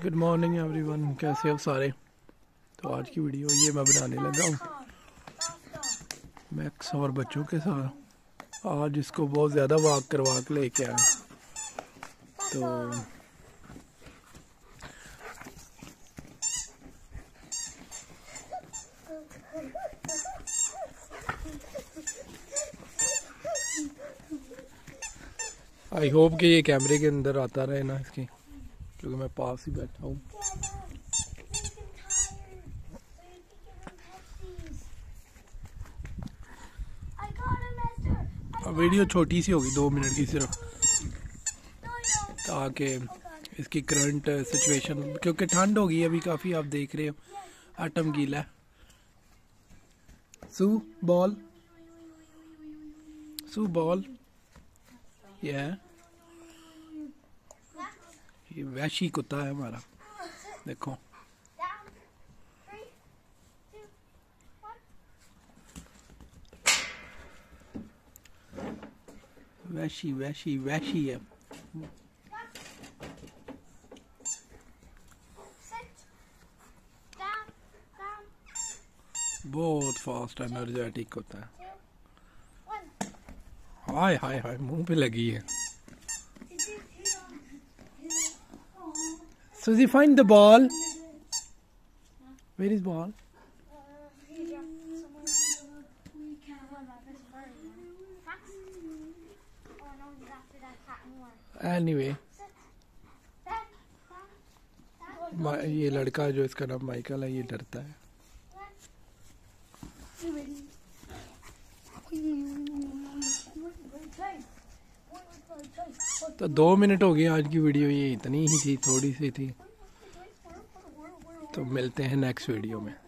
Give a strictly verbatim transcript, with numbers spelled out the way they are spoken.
Good morning everyone, कैसे हो सारे। तो आज की वीडियो ये मैं बनाने लगा हूँ मैक्स और बच्चों के साथ। आज इसको बहुत ज़्यादा वॉक करवा के लेके आया। तो आई होप कि ये कैमरे के अंदर आता रहे ना इसकी, क्योंकि मैं पास ही बैठा हूँ। वीडियो छोटी सी होगी, दो मिनट की सिर्फ, ताकि इसकी करंट सिचुएशन, क्योंकि ठंड होगी अभी काफ़ी, आप देख रहे हो आटम गीला है। सू बॉल सू बॉल ये ये वैशी कुत्ता है हमारा, देखो। वैशी वैशी वैशी है। बहुत फास्ट एनर्जेटिक होता है। हाय हाय हाय, मुंह पे लगी है। Suzy, find the ball. Where is ball? Anyway, ये लड़का जो इसका नाम माइकल है, ये डरता है। तो दो मिनट हो गए आज की वीडियो, ये इतनी ही थी, थोड़ी सी थी। तो मिलते हैं नेक्स्ट वीडियो में।